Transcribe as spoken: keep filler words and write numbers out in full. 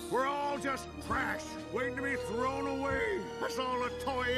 We're all just trash, waiting to be thrown away. That's all a toy